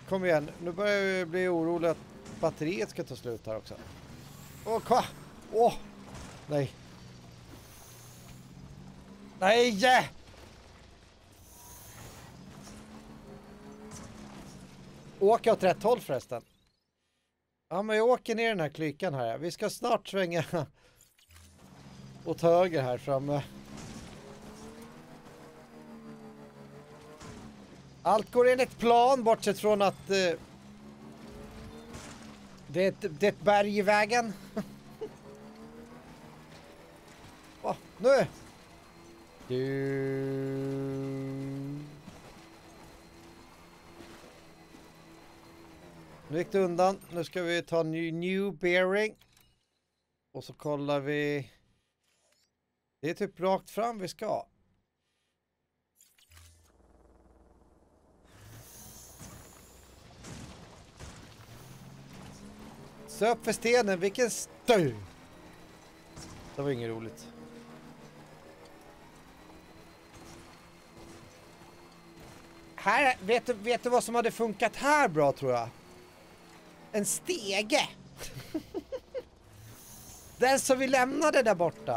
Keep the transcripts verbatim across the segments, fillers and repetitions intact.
kom igen. Nu börjar jag bli orolig att batteriet ska ta slut här också. Åh, kva! Åh! Nej. Nej! Åker åt rätt håll förresten. Ja, men jag åker ner den här klykan här. Vi ska snart svänga åt höger här framme. Allt går enligt plan, bortsett från att eh, det, är ett, det är ett berg i vägen. Åh, nu! Du... Nu gick det undan. Nu ska vi ta ny new bearing. Och så kollar vi. Det är typ rakt fram vi ska. Så upp för stenen. Vilken stö. Det var inget roligt. Här, vet du, vet du vad som hade funkat här bra tror jag? En stege. Den som vi lämnade där borta.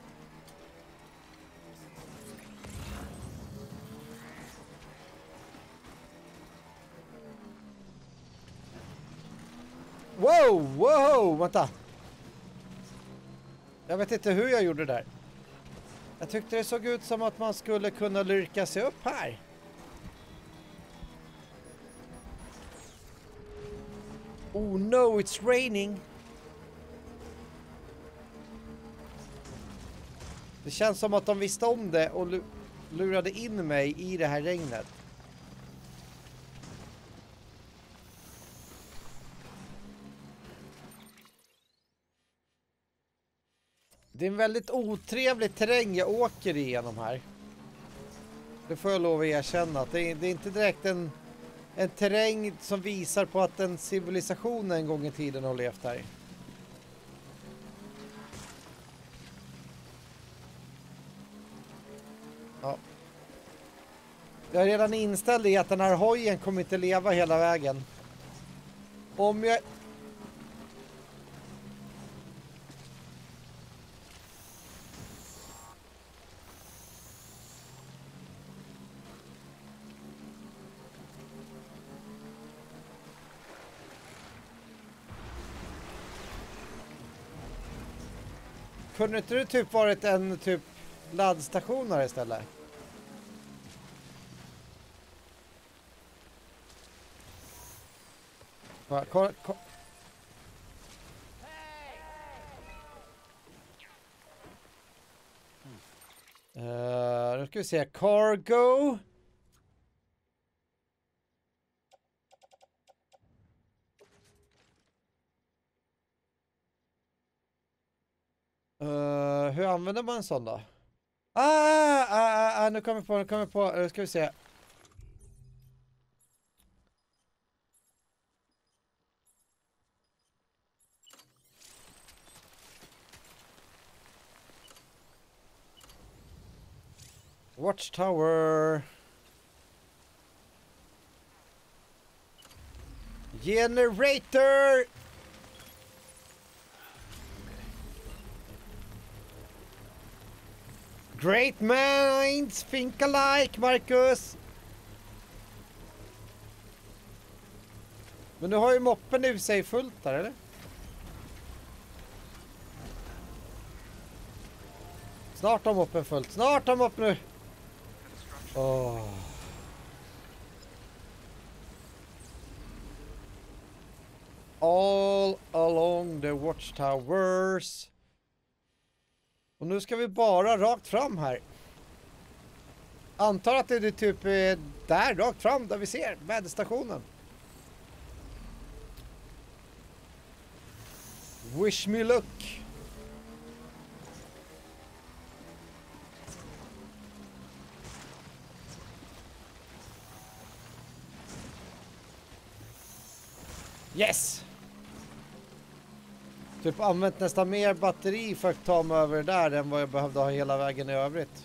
Wow, wow, vänta. Jag vet inte hur jag gjorde det där. Jag tyckte det såg ut som att man skulle kunna lyrka sig upp här. Oh no, it's raining. Det känns som att de visste om det och lurade in mig i det här regnet. Det är en väldigt otrevlig terräng jag åker igenom här. Det får jag lov att erkänna. Att det, är, det är inte direkt en, en terräng som visar på att en civilisation en gång i tiden har levt här. Ja. Jag är redan inställd i att den här hojen kommer inte leva hela vägen. Om jag... Kunde inte det typ varit en typ laddstation här istället? Va, ko, ko. Uh, nu ska vi se. Cargo. Uh, hur använder man en sån då? Ah, ah, ah, ah nu kommer jag på, nu kommer jag på. Nu ska vi se. Watchtower. Generator. Great minds think alike, Marcus. Men du har ju moppen i sig fullt där, eller? Snart har moppen fullt. Snart har moppen nu. Oh. All along the watchtowers. Och nu ska vi bara rakt fram här. Antar att det är typ där rakt fram där vi ser väderstationen. Wish me luck. Yes! Typ använt nästan mer batteri för att ta mig över där än vad jag behövde ha hela vägen i övrigt.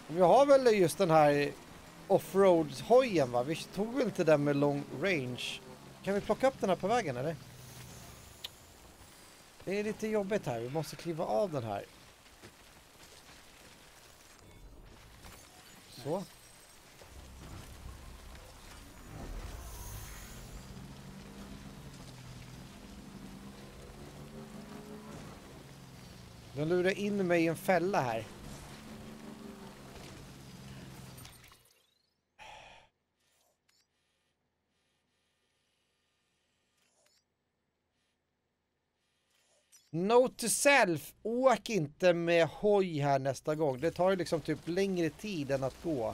Vi har väl just den här offroad-hojen, va? Vi tog väl inte den med long range. Kan vi plocka upp den här på vägen, eller? Det är lite jobbigt här. Vi måste kliva av den här. Så. Den lurar in mig i en fälla här. Note to self, åk inte med hoj här nästa gång. Det tar ju liksom typ längre tid än att gå.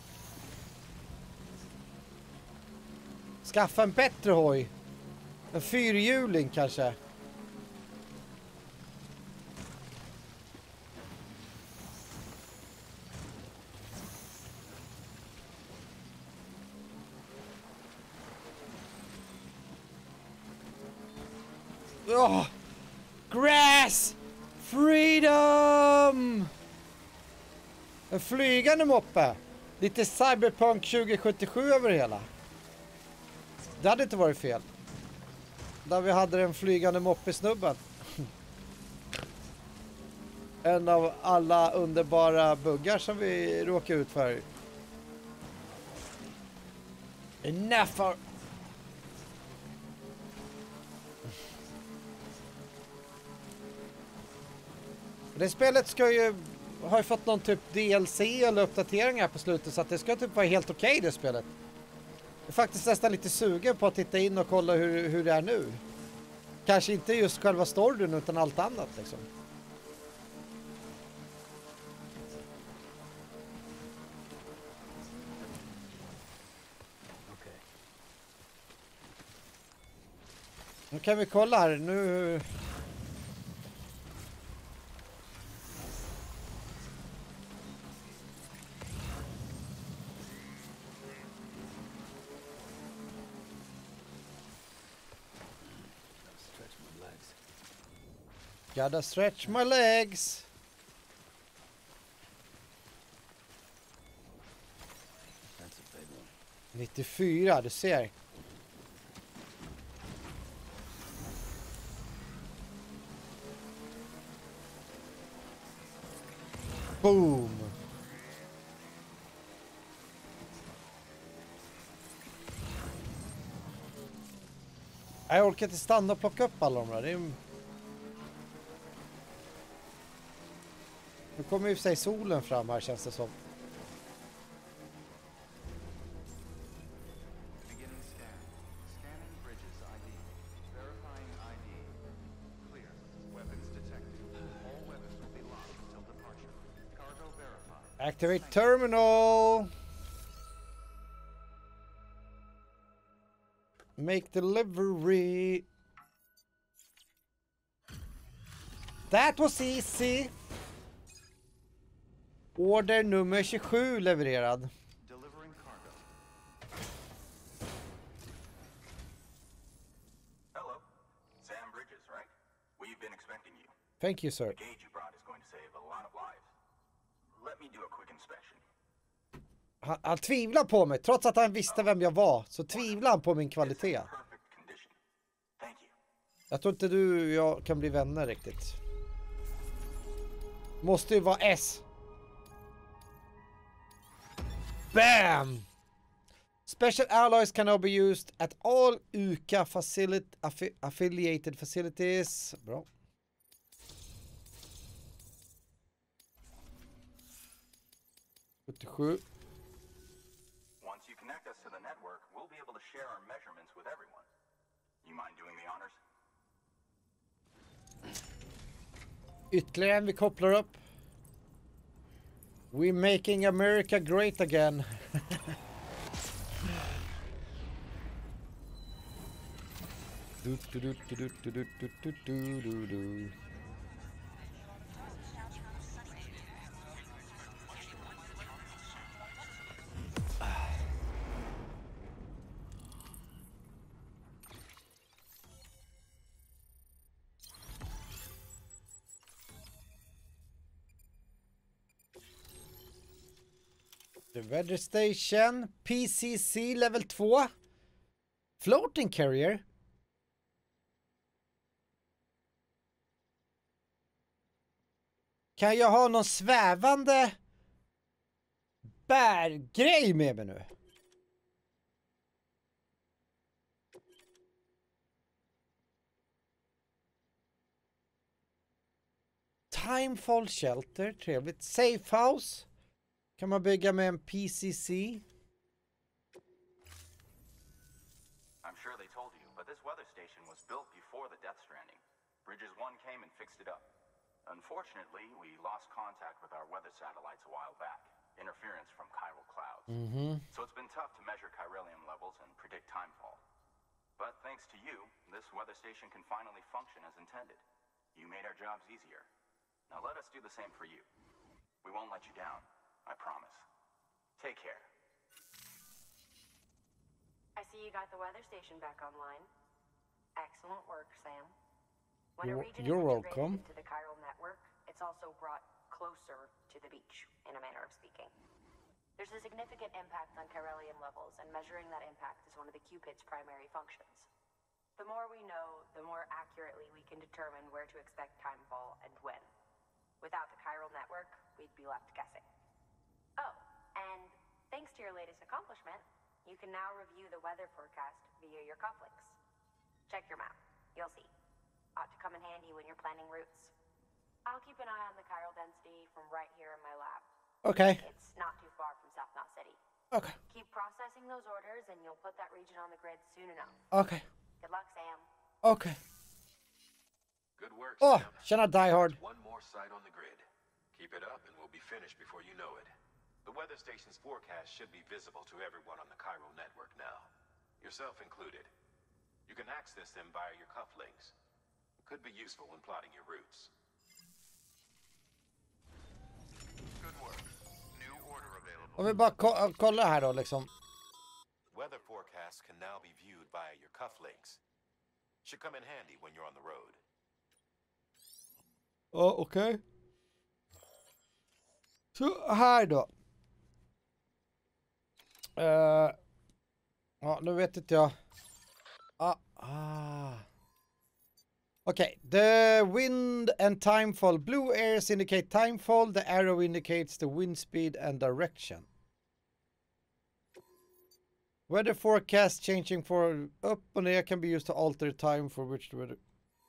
Skaffa en bättre hoj. En fyrhjuling kanske. Oh! Grass! Freedom! En flygande moppe. Lite Cyberpunk tjugo sjuttiosju över det hela. Det hade inte varit fel. Där vi hade den flygande moppe-snubben. En av alla underbara buggar som vi råkar ut för. Enough of... Det spelet ska ju har ju fått någon typ D L C eller uppdateringar på slutet, så att det ska typ vara helt okej okay, det spelet. Jag är faktiskt nästan lite sugen på att titta in och kolla hur, hur det är nu. Kanske inte just själva storyn utan allt annat liksom. Okay. Nu kan vi kolla här nu. Gotta stretch my legs. nittiofyra, du ser. Boom. Jag orkar inte stanna och plocka upp alla de där. Det är... Nu kommer ju för sig solen fram här, känns det som. Activate terminal. Make delivery. That was easy. Order nummer tjugosju levererad. Delivering cargo. Hello, Sam Bridges, right? We've been expecting you. Thank you, sir. The gauge you brought is going to save a lot of lives. Let me do a quick inspection. Han, han tvivlar på mig, trots att han visste vem jag var, så tvivlar han på min kvalitet. Jag tror inte du och jag kan bli vänner riktigt. Måste ju vara S. Bam! Special alloys can now be used at all U K A facility, affi, affiliated facilities. Bra. sjuttiosju. Once you connect us to the network, we'll be able to share our measurements with everyone. You mind doing the honors? Ytterligare en vi kopplar upp. We're making America great again. du, du, du, du, du, du, du, du, du, du. The weather station. P C C level två. Floating carrier. Kan jag ha någon svävande bärgrej med mig nu? Timefall shelter, trevligt. Safe house. Kan man bygga med en P C C? I'm sure they told you, but this weather station was built before the Death Stranding. Bridges one came and fixed it up. Unfortunately, we lost contact with our weather satellites a while back. Interference from chiral clouds. Mm-hmm. So it's been tough to measure chiralium levels and predict timefall. But thanks to you, this weather station can finally function as intended. You made our jobs easier. Now let us do the same for you. We won't let you down, I promise. Take care. I see you got the weather station back online. Excellent work, Sam. When a You're- region you're is integrated welcome. into the chiral network, it's also brought closer to the beach, in a manner of speaking. There's a significant impact on chiralium levels, and measuring that impact is one of the Cupid's primary functions. The more we know, the more accurately we can determine where to expect timefall and when. Without the chiral network, we'd be left guessing. Oh, and thanks to your latest accomplishment, you can now review the weather forecast via your cufflinks. Check your map. You'll see. Ought to come in handy when you're planning routes. I'll keep an eye on the chiral density from right here in my lab. Okay. It's not too far from South Knot City. Okay. Keep processing those orders and you'll put that region on the grid soon enough. Okay. Good luck, Sam. Okay. Good work, Åh, Sam. tjena Die Hard. One more site on the grid. Keep it up and we'll be finished before you know it. The weather station's forecast should be visible to everyone on the chiral network now, yourself included. You can access them via your cufflinks. Could be useful when plotting your routes. Good work. New order available. Om vi bara ko kolla här då liksom. Weather forecasts can now be viewed via your cufflinks. Should come in handy when you're on the road. Ja, okej. Så här då. Uh, ja, nu vet inte jag. Ah, ah. Okay, the wind and timefall. Blue areas indicate timefall. The arrow indicates the wind speed and direction. Weather forecast changing for up and air can be used to alter time for which the weather.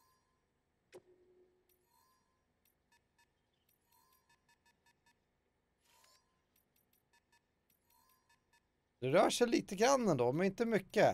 Det rör sig lite grann ändå, men inte mycket.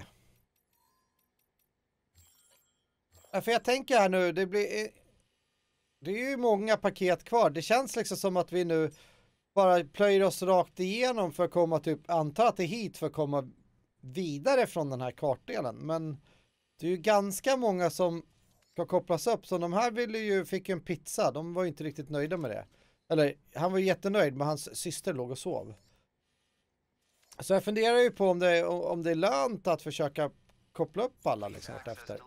Ja, för jag tänker här nu, det blir... Det är ju många paket kvar. Det känns liksom som att vi nu bara plöjer oss rakt igenom för att komma typ, anta att det är hit för att komma vidare från den här kartdelen. Men det är ju ganska många som ska kopplas upp. Så de här ville ju, fick ju en pizza. De var ju inte riktigt nöjda med det. Eller, han var jättenöjd, men hans syster låg och sov. Så jag funderar ju på om det, om det är lönt att försöka koppla upp alla liksom efter.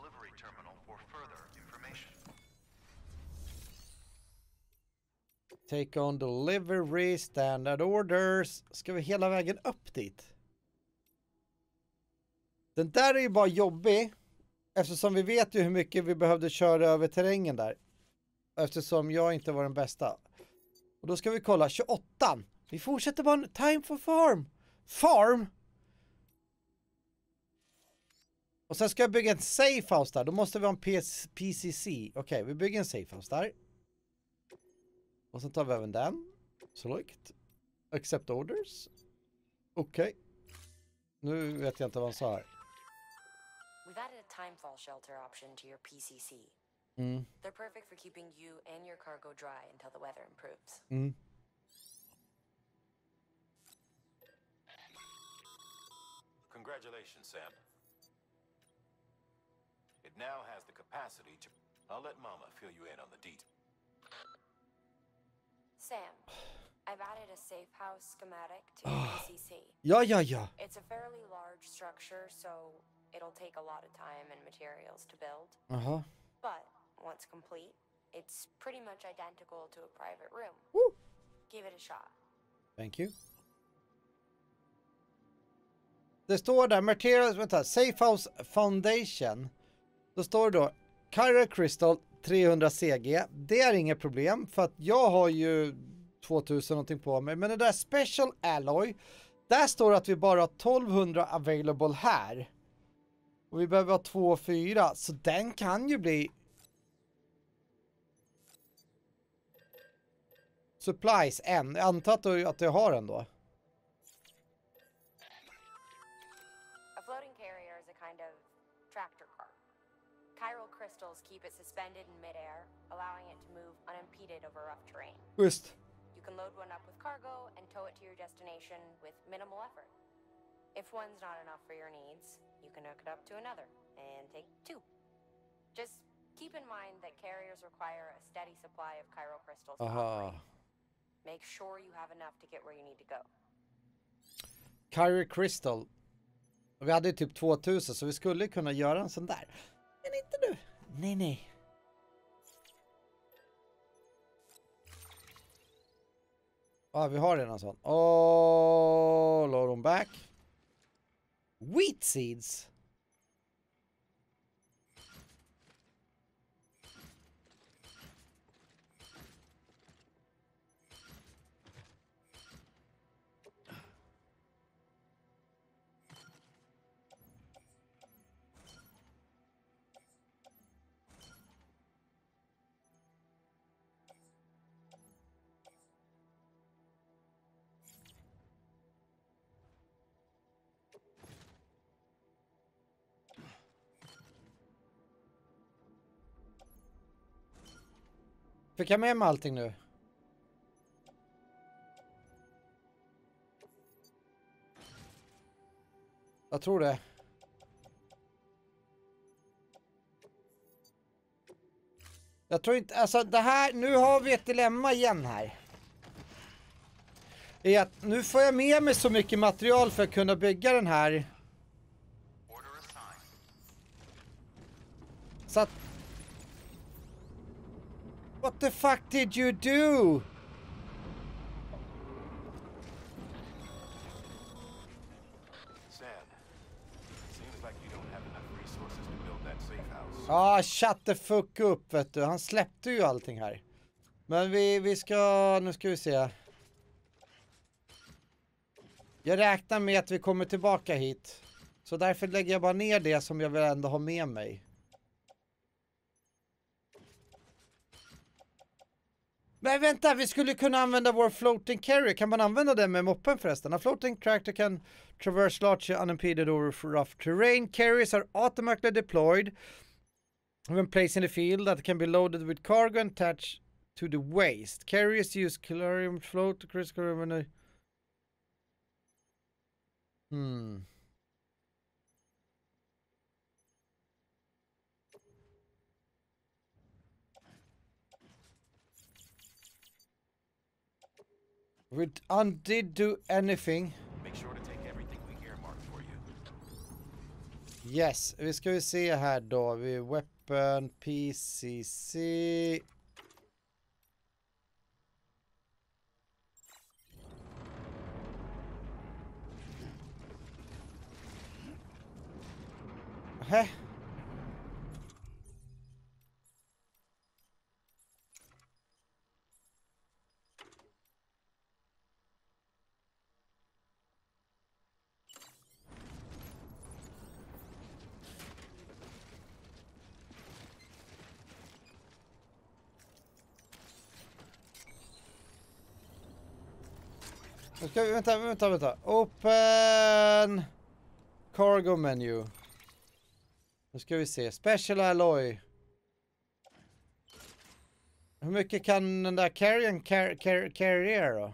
Take on delivery, standard orders. Ska vi hela vägen upp dit? Den där är ju bara jobbig. Eftersom vi vet ju hur mycket vi behövde köra över terrängen där. Eftersom jag inte var den bästa. Och då ska vi kolla tjugoåtta. Vi fortsätter bara time for farm. Farm. Och sen ska jag bygga en safe house där. Då måste vi ha en P C C. Okej, okay, vi bygger en safe house där. Och sen tar vi även den. Select. Accept orders. Okej. Okay. Nu vet jag inte vad han sa här. We've added a timefall shelter option to your P C C. Mm. They're perfect for keeping you and your cargo dry until the weather improves. Mm. Congratulations, Sam. It now has the capacity to... I'll let Mama fill you in on the details. Sam, I've added a safe house schematic to your P C C. Ja, ja, ja. It's a fairly large structure, so it'll take a lot of time and materials to build. Uh-huh. But once complete, it's pretty much identical to a private room. Woo. Give it a shot. Thank you. Det står där, Materials, vänta, Safehouse Foundation. Då står det då, Chiral Crystal trehundra C G. Det är inget problem för att jag har ju tvåtusen någonting på mig. Men det där Special Alloy, där står det att vi bara har tolvhundra available här. Och vi behöver ha två fyra, så den kan ju bli... Supplies en. Jag antar att du, att du har den då. A floating carrier is a kind of tractor car. Chiral crystals keep it suspended in midair, allowing it to move unimpeded over rough terrain. Just. You can load one up with cargo and tow it to your destination with minimal effort. If one's not enough for your needs, you can hook it up to another and take two. Just keep in mind that carriers require a steady supply of chiral crystals to Aha. operate. Make sure you have enough to get where you need to go. Chiral Crystal. Och vi hade ju typ tvåtusen, så vi skulle kunna göra en sån där. Men inte nu. Nej, nej. Ja, ah, vi har redan sån. Åh, oh, load them back. Wheat seeds. Fick jag med mig allting nu? Jag tror det. Jag tror inte, alltså det här, nu har vi ett dilemma igen här. Det är att nu får jag med mig så mycket material för att kunna bygga den här. Så att... What the fuck did you do? Sam, seems like you don't have enough resources to build that safe house. Ah, shut the fuck up, vet du. Han släppte ju allting här. Men vi, vi ska, nu ska vi se. Jag räknar med att vi kommer tillbaka hit. Så därför lägger jag bara ner det som jag vill ändå ha med mig. Men vänta, vi skulle kunna använda vår floating carrier. Kan man använda den med moppen förresten? A floating tractor can traverse large unimpeded over rough terrain. Carriers are automatically deployed when placed in the field that can be loaded with cargo and attached to the waste. Carriers use calorium float to critical revenue. Hmm. We undid do anything. Make sure to take everything we earmarked for you. Yes, vi ska vi se här då. Vi weapon, P C C. Hä? Nu ska vi, vänta, vänta, vänta. Open cargo menu. Nu ska vi se. Special alloy. Hur mycket kan den där carriern car, car, carrier då?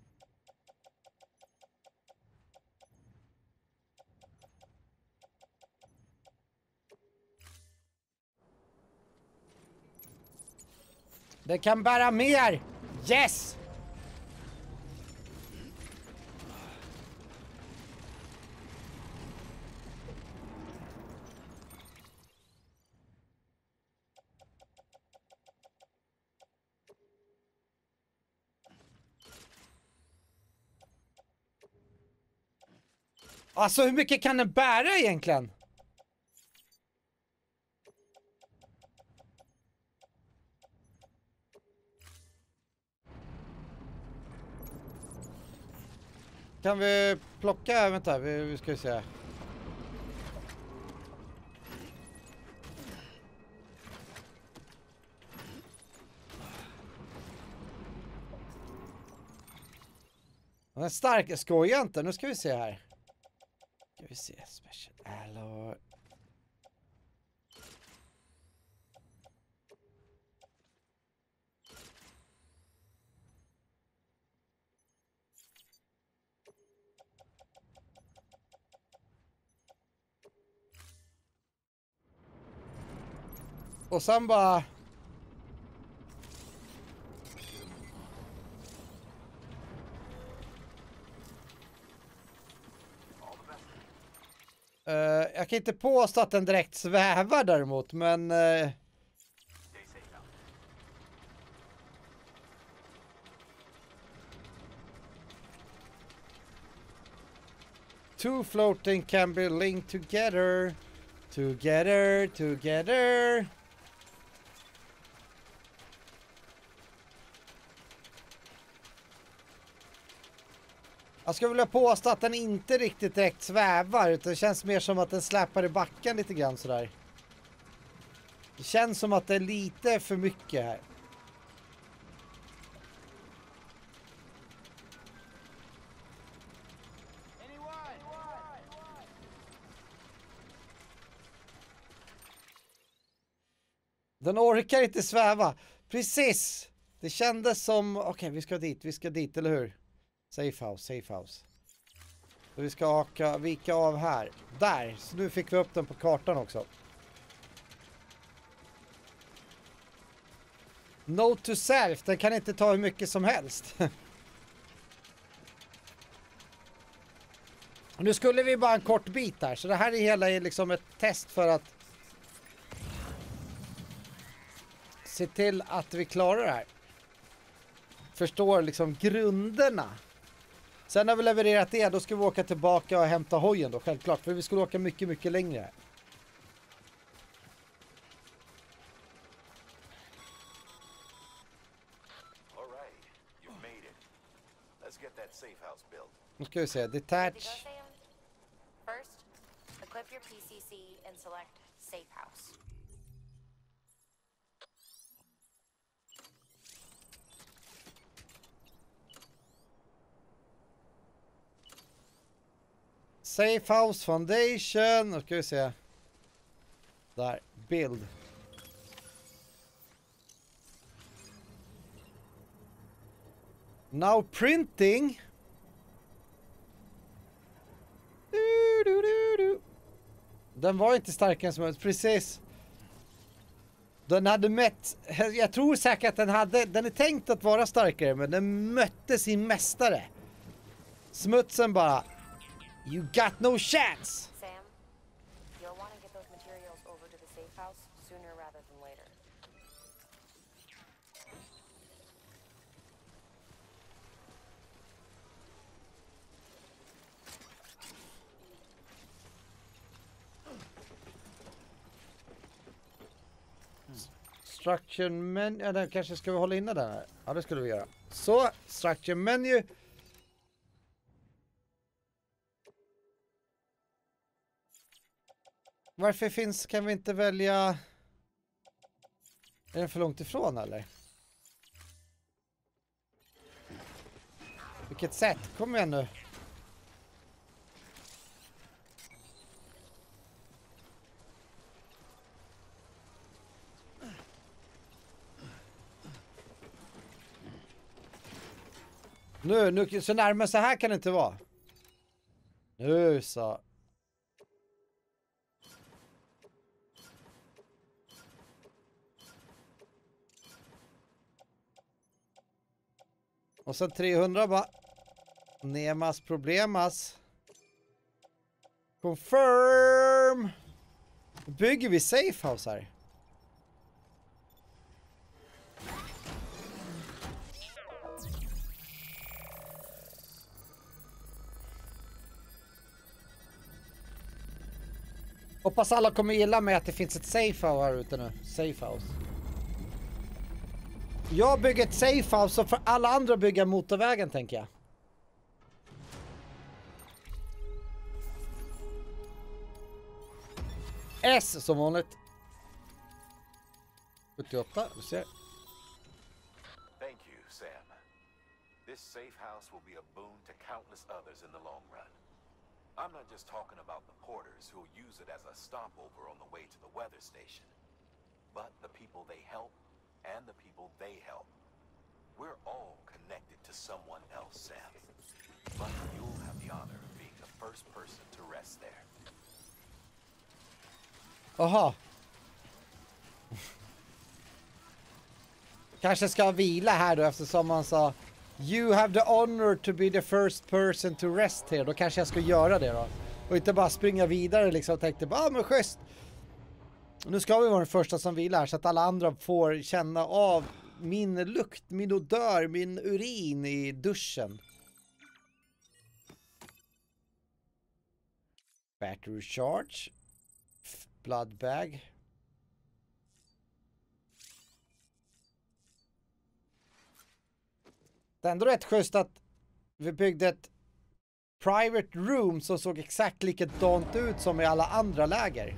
Det kan bära mer. Yes! Alltså hur mycket kan den bära egentligen? Kan vi plocka, vänta, vi, vi ska se. Den är stark, skojar inte. Nu ska vi se här. Ska vi se, special alloy. Och sen bara... Uh, jag kan inte påstå att den direkt svävar däremot, men... Uh... Two floating can be linked together. Together, together. Jag skulle vilja påstå att den inte riktigt direkt svävar, utan det känns mer som att den släpar i backen lite grann sådär. Det känns som att det är lite för mycket här. Den orkar inte sväva. Precis. Det kändes som... Okej, okay, vi ska dit. Vi ska dit, eller hur? Safe house, safe house. Så vi ska haka, vika av här. Där. Så nu fick vi upp den på kartan också. Note to self. Den kan inte ta hur mycket som helst. Nu skulle vi bara en kort bit här. Så det här är hela liksom ett test för att se till att vi klarar det här. Förstår liksom grunderna. Sen har vi levererat det, då ska vi åka tillbaka och hämta hojen då, självklart. För vi skulle åka mycket, mycket längre här. Nu ska vi se, detach. First, equip your P C C and select safe house. Safe house foundation. Nu ska vi se. Där, build. Now printing. Du, du, du, du. Den var inte starkare som helst, precis. Den hade mätt, jag tror säkert att den hade, den är tänkt att vara starkare, men den mötte sin mästare. Smutsen bara, you got no chance. Sam, you'll want to get those materials over to the safe house sooner rather than later. Structure menu, ja, den kanske ska vi hålla inne den här. Ja, det skulle vi göra. Så, structure menu. Varför finns, kan vi inte välja... Är den för långt ifrån eller? Vilket sätt? Kom igen nu. Nu, nu, så närmare så här kan det inte vara. Nu så. Och sen trehundra bara. Nemas problemas. Confirm. Bygger vi safe house här? Hoppas alla kommer gilla med att det finns ett safe house här ute nu. Safe house. Jag bygger ett safe house och för alla andra bygga motorvägen, tänker jag. S som vanligt. sjuttioåtta, du ser. Thank you, Sam. This safe house will be a boon to countless others in the long run. I'm not just talking about the porters who'll use it as a stopover on the way to the weather station, but the people they help and the people they help. We're all connected to someone else, Sam. But you'll have the honor of being the first person to rest there. Aha. Kanske ska vila här då, eftersom man sa you have the honor to be the first person to rest here. Då kanske jag ska göra det då. Och inte bara springa vidare liksom och tänkte bara, ah, men schysst. Nu ska vi vara den första som vilar så att alla andra får känna av min lukt, min odör, min urin i duschen. Battery charge. Blood bag. Det är ändå rätt schysst att vi byggde ett private room som såg exakt likadant ut som i alla andra läger.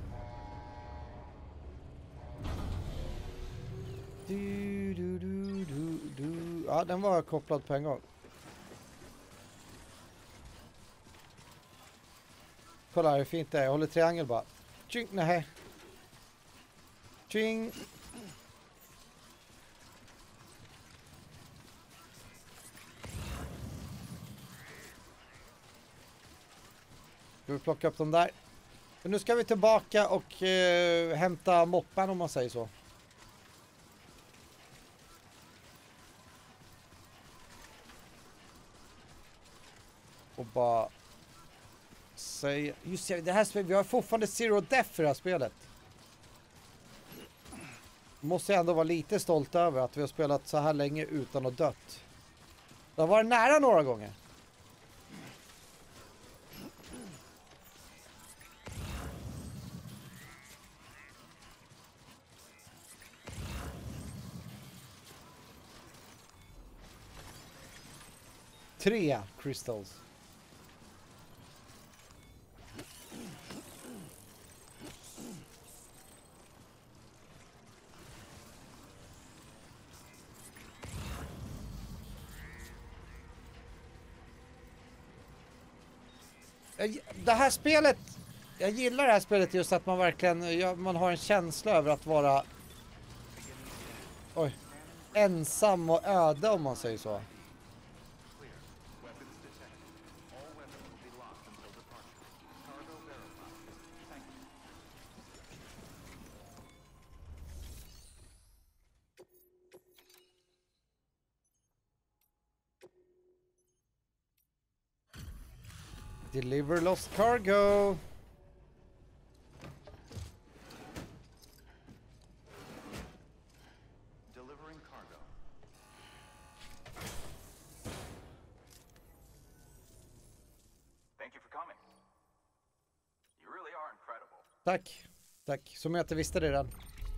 Du, du, du, du, du. Ja, den var kopplad på en gång. Kolla hur fint det är. Jag håller triangel bara. Tjing, nej. Tjing. Ska vi plocka upp dem där. Men nu ska vi tillbaka och eh, hämta moppen om man säger så. Och bara säga, just det, det här spelet, vi har fortfarande Zero Death för det här spelet. Måste jag ändå vara lite stolt över att vi har spelat så här länge utan att dött. Det har varit nära några gånger. Tre crystals. Det här spelet, jag gillar det här spelet just att man verkligen, ja, man har en känsla över att vara oj, ensam och öde om man säger så. Deliver lost cargo. Delivering cargo. Thank you for coming. You really are incredible. Tack, tack. Som jag inte visste det redan.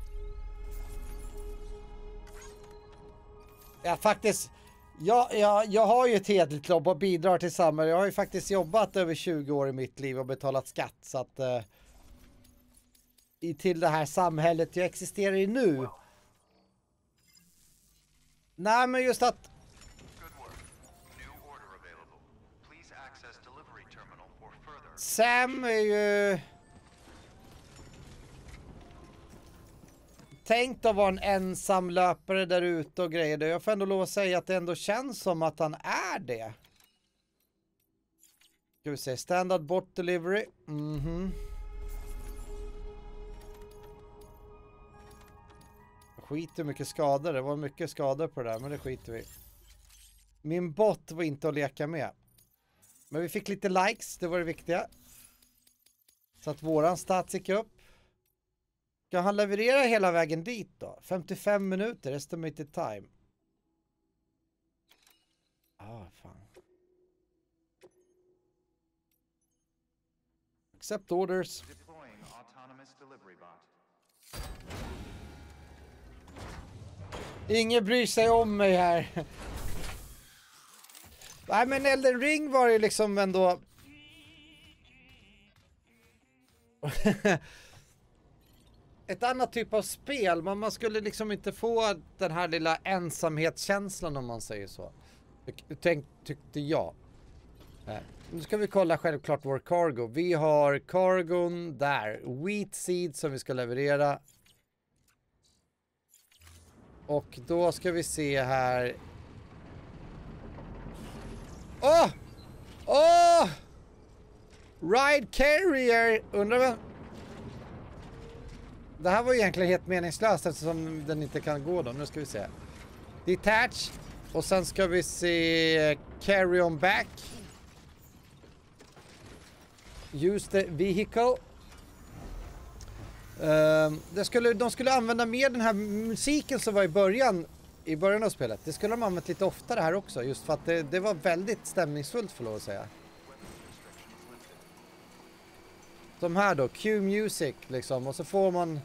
Ja, faktiskt. Ja, ja, jag har ju ett hederligt jobb och bidrar till samhället. Jag har ju faktiskt jobbat över tjugo år i mitt liv och betalat skatt. Så att eh, i, till det här samhället jag existerar i nu. Nej, men just att Sam är ju tänkt att vara en ensam löpare där ute och grejer. Jag får ändå lov att säga att det ändå känns som att han är det. Ska vi se, standard bot delivery. Mhm. Skit hur mycket skador. Det var mycket skador på det där, men det skiter vi. Min bot var inte att leka med. Men vi fick lite likes, det var det viktiga. Så att våran stats gick upp. Ska han leverera hela vägen dit då? femtiofem minuter, estimated time. Ah, fan. Accept orders. Autonomous delivery bot. Ingen bryr sig om mig här. Nej, men Elden Ring var ju liksom ändå... ett annat typ av spel, men man skulle liksom inte få den här lilla ensamhetskänslan om man säger så. Tänk, tyckte jag. Nej. Nu ska vi kolla självklart vår cargo. Vi har cargon där. Wheat seed som vi ska leverera. Och då ska vi se här. Åh! Åh! Ride carrier! Undrar vem... Det här var egentligen helt meningslöst eftersom den inte kan gå då. Nu ska vi se. Detach. Och sen ska vi se carry on back. Use the vehicle. Uh, det skulle, de skulle använda mer den här musiken som var i början i början av spelet. Det skulle de använt lite oftare här också. Just för att det, det var väldigt stämningsfullt för lov att säga. De här då, Q-music liksom. Och så får man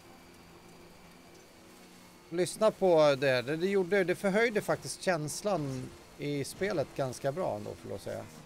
lyssna på det. Det, det, gjorde, det förhöjde faktiskt känslan i spelet ganska bra ändå för lov att säga.